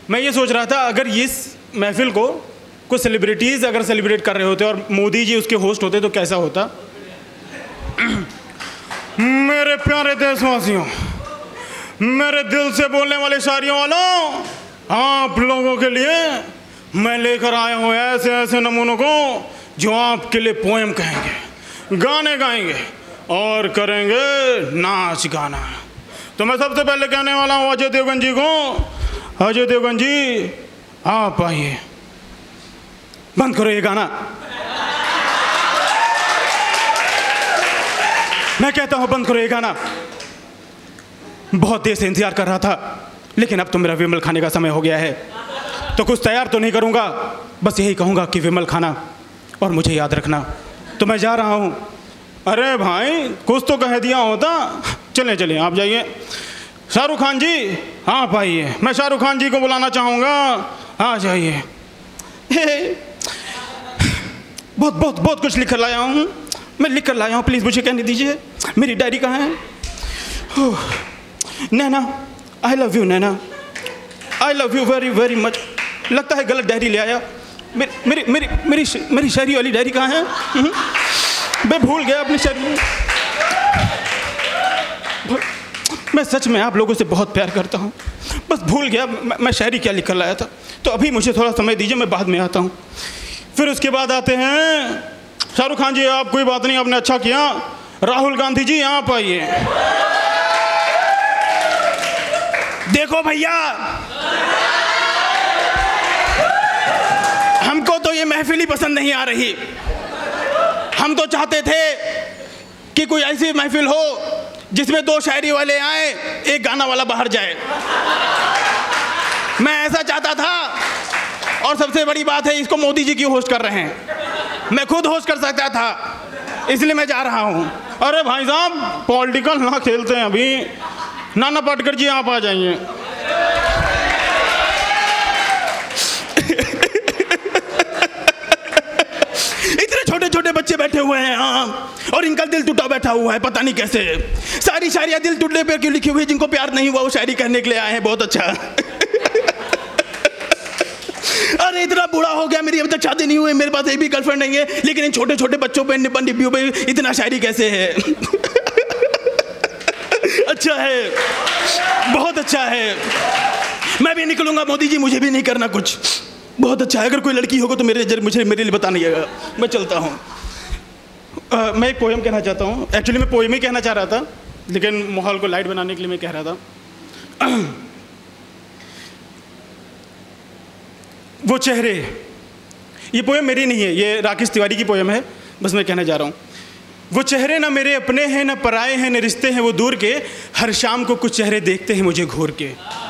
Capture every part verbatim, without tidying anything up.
मैं ये सोच रहा था अगर इस महफिल को कुछ सेलिब्रिटीज़ अगर सेलिब्रेट कर रहे होते और मोदी जी उसके होस्ट होते तो कैसा होता। मेरे प्यारे देशवासियों, मेरे दिल से बोलने वाले शायरियों वालों, आप लोगों के लिए मैं लेकर आया हूँ ऐसे ऐसे नमूनों को जो आपके लिए पोएम कहेंगे, गाने गाएंगे और करेंगे नाच गाना। तो मैं सबसे पहले कहने वाला हूँ अजय देवगन जी को। अजय देवगन जी आप आइए, बंद करो ये गाना। मैं कहता हूँ बंद करो ये गाना। बहुत देर से इंतजार कर रहा था, लेकिन अब तो मेरा विमल खाने का समय हो गया है, तो कुछ तैयार तो नहीं करूँगा, बस यही कहूँगा कि विमल खाना और मुझे याद रखना। तो मैं जा रहा हूँ। अरे भाई कुछ तो कह दिया होता। चलें चलें आप जाइए। शाहरुख खान जी आप आइए, मैं शाहरुख खान जी को बुलाना चाहूँगा, आ जाइए। बहुत बहुत बहुत कुछ लिख कर लाया हूँ, मैं लिख कर लाया हूँ, प्लीज़ मुझे कहने दीजिए मेरी डायरी कहाँ है। Naina, I love you Naina, I love you very very much. लगता है गलत डायरी ले आया। मेरी मेरी मेरी मेरी मेरी शायरी वाली डायरी कहाँ है? मैं भूल गया अपनी शायरी। मैं सच में आप लोगों से बहुत प्यार करता हूँ, बस भूल गया मैं, मैं शायरी क्या लिख कर लाया था। तो अभी मुझे थोड़ा समय दीजिए, मैं बाद में आता हूँ। फिर उसके बाद आते हैं शाहरुख खान जी, आप कोई बात नहीं, आपने अच्छा किया। राहुल गांधी जी आप आइए। देखो भैया, हमको तो ये महफिल ही पसंद नहीं आ रही। हम तो चाहते थे कि कोई ऐसी महफिल हो जिसमें दो शायरी वाले आए, एक गाना वाला बाहर जाए। मैं ऐसा चाहता था। और सबसे बड़ी बात है, इसको मोदी जी क्यों होस्ट कर रहे हैं? मैं खुद होस्ट कर सकता था, इसलिए मैं जा रहा हूँ। अरे भाई साहब पॉलिटिकल ना खेलते हैं अभी। नाना पाटेकर जी आप आ जाइए। इतने छोटे छोटे बच्चे बैठे हुए हैं हाँ, और इनका दिल टूटा बैठा हुआ है, पता नहीं कैसे। सारी शायरियाँ दिल टूटने पे क्यों लिखी हुई है? जिनको प्यार नहीं हुआ वो शायरी कहने के लिए आए हैं। बहुत अच्छा। अरे इतना बूढ़ा हो गया, मेरी अभी तक शादी नहीं हुई, मेरे पास एक भी गर्लफ्रेंड नहीं है, लेकिन इन छोटे छोटे बच्चों पे डिब्बियों पे इतना शायरी कैसे है? अच्छा है, बहुत अच्छा है। मैं भी निकलूंगा मोदी जी, मुझे भी नहीं करना कुछ। बहुत अच्छा है। अगर कोई लड़की होगा तो मेरे जर मुझे मेरे लिए बताइएगा, मैं चलता हूँ। मैं एक पोएम कहना चाहता हूँ। एक्चुअली मैं पोएम ही कहना चाह रहा था, लेकिन माहौल को लाइट बनाने के लिए मैं कह रहा था। वो चेहरे, ये पोएम मेरी नहीं है, ये राकेश तिवारी की पोएम है, बस मैं कहना जा रहा हूँ। वो चेहरे ना मेरे अपने हैं, ना पराए हैं, न रिश्ते हैं वो दूर के। हर शाम को कुछ चेहरे देखते हैं मुझे घूर के।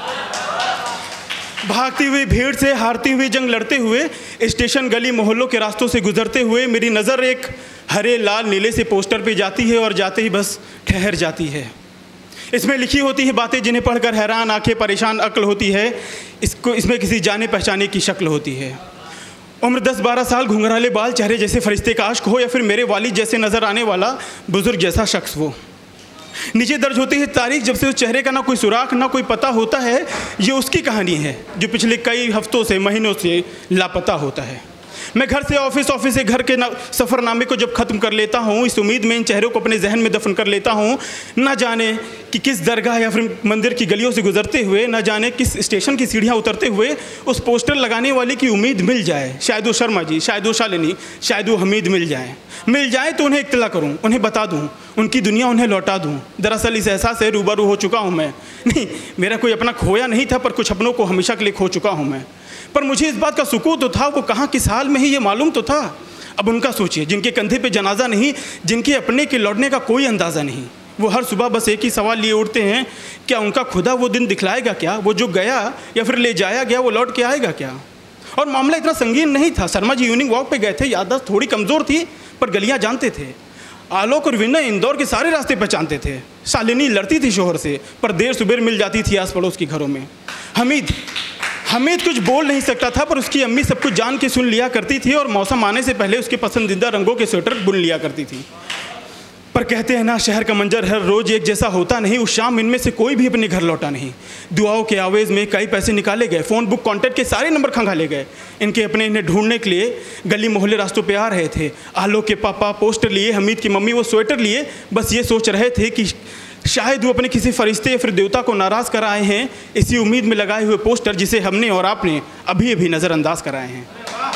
भागती हुई भीड़ से, हारती हुई जंग लड़ते हुए, स्टेशन गली मोहल्लों के रास्तों से गुजरते हुए, मेरी नज़र एक हरे लाल नीले से पोस्टर पे जाती है और जाते ही बस ठहर जाती है। इसमें लिखी होती है बातें जिन्हें पढ़कर हैरान आंखें परेशान अक्ल होती है। इसको इसमें किसी जाने पहचाने की शक्ल होती है। उम्र दस बारह साल, घुंघराले बाल, चेहरे जैसे फरिश्ते का आश्क हो, या फिर मेरे वालिद जैसे नज़र आने वाला बुजुर्ग जैसा शख्स वो। नीचे दर्ज होती है तारीख जब से उस चेहरे का ना कोई सुराख ना कोई पता होता है। ये उसकी कहानी है जो पिछले कई हफ्तों से महीनों से लापता होता है। मैं घर से ऑफिस, ऑफिस से घर के सफ़रनामे को जब ख़त्म कर लेता हूँ, इस उम्मीद में इन चेहरों को अपने जहन में दफन कर लेता हूँ। ना जाने कि किस दरगाह या फिर मंदिर की गलियों से गुजरते हुए, ना जाने किस स्टेशन की सीढ़ियाँ उतरते हुए उस पोस्टर लगाने वाले की उम्मीद मिल जाए। शायद वो शर्मा जी, शायद वो शालिनी, शायद वो हमीद मिल जाए। मिल जाए तो उन्हें इत्तला करूँ, उन्हें बता दूँ, उनकी दुनिया उन्हें लौटा दूँ। दरअसल इस एहसास से रूबरू हो चुका हूँ मैं। नहीं, मेरा कोई अपना खोया नहीं था, पर कुछ अपनों को हमेशा के लिए खो चुका हूँ मैं। पर मुझे इस बात का सुकून तो था, वो कहाँ किस हाल में ही ये मालूम तो था। अब उनका सोचिए, जिनके कंधे पे जनाजा नहीं, जिनके अपने के लौटने का कोई अंदाज़ा नहीं। वो हर सुबह बस एक ही सवाल लिए उठते हैं, क्या उनका खुदा वो दिन दिखलाएगा क्या? वो जो गया या फिर ले जाया गया वो लौट के आएगा क्या? और मामला इतना संगीन नहीं था। शर्मा जी इवनिंग वॉक पे गए थे, याददाश्त थोड़ी कमज़ोर थी, पर गलियाँ जानते थे। आलोक और विनय इंदौर के सारे रास्ते पहचानते थे। शालिनी लड़ती थी शोहर से, पर देर सुबेर मिल जाती थी आस पड़ोस के घरों में। हमीद हमीद कुछ बोल नहीं सकता था, पर उसकी अम्मी सब कुछ जान के सुन लिया करती थी और मौसम आने से पहले उसके पसंदीदा रंगों के स्वेटर बुन लिया करती थी। पर कहते हैं ना, शहर का मंजर हर रोज़ एक जैसा होता नहीं। उस शाम इनमें से कोई भी अपने घर लौटा नहीं। दुआओं के आवेज़ में कई पैसे निकाले गए, फ़ोन बुक कॉन्टैक्ट के सारे नंबर खंगाले गए। इनके अपने इन्हें ढूंढने के लिए गली मोहल्ले रास्तों पे आ रहे थे। आलोक के पापा पोस्टर लिए, हमीद की मम्मी वो स्वेटर लिए, बस ये सोच रहे थे कि शायद वो अपने किसी फरिश्ते या फिर देवता को नाराज़ कर आए हैं, इसी उम्मीद में लगाए हुए पोस्टर जिसे हमने और आपने अभी अभी नज़रअंदाज कराए हैं।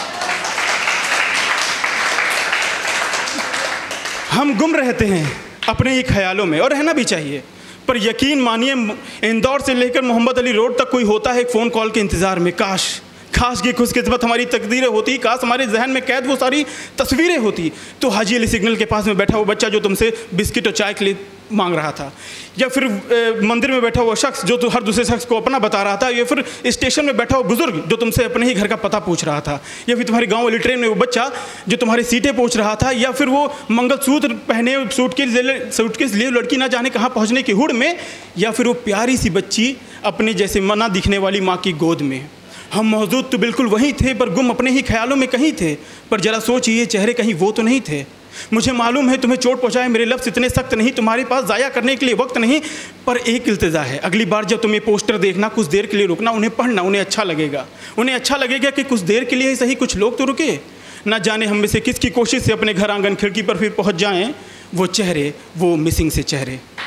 हम गुम रहते हैं अपने ही ख्यालों में, और रहना भी चाहिए। पर यकीन मानिए, इंदौर से लेकर मोहम्मद अली रोड तक कोई होता है एक फ़ोन कॉल के इंतज़ार में। काश काश की खुशकिस्मत हमारी तकदीरें होती, काश हमारे जहन में कैद वो सारी तस्वीरें होती। तो हाजी अली सिग्नल के पास में बैठा वो बच्चा जो तुमसे बिस्किट और चाय के लिए मांग रहा था, या फिर ए, मंदिर में बैठा हुआ शख्स जो तो हर दूसरे शख्स को अपना बता रहा था, या फिर स्टेशन में बैठा हुआ बुजुर्ग जो तुमसे अपने ही घर का पता पूछ रहा था, या फिर तुम्हारे गांव वाली ट्रेन में वो बच्चा जो तुम्हारी सीटें पूछ रहा था, या फिर वो मंगलसूत्र पहने सूटकेस सूटकेस लिए लड़की ना जाने कहाँ पहुँचने की हुड़ में, या फिर वो प्यारी सी बच्ची अपने जैसे मना दिखने वाली माँ की गोद में। हम मौजूद तो बिल्कुल वहीं थे, पर गुम अपने ही ख्यालों में कहीं थे। पर जरा सोचिए, चेहरे कहीं वो तो नहीं थे। मुझे मालूम है तुम्हें चोट पहुंचाए मेरे लफ्ज़ इतने सख्त नहीं, तुम्हारे पास ज़ाया करने के लिए वक्त नहीं, पर एक इल्तिजा है, अगली बार जब तुम्हें पोस्टर देखना, कुछ देर के लिए रुकना, उन्हें पढ़ना, उन्हें अच्छा लगेगा। उन्हें अच्छा लगेगा कि कुछ देर के लिए ही सही कुछ लोग तो रुके। ना जाने हम में से किसकी कोशिश से अपने घर आंगन खिड़की पर फिर पहुँच जाएँ वो चेहरे, वो मिसिंग से चेहरे।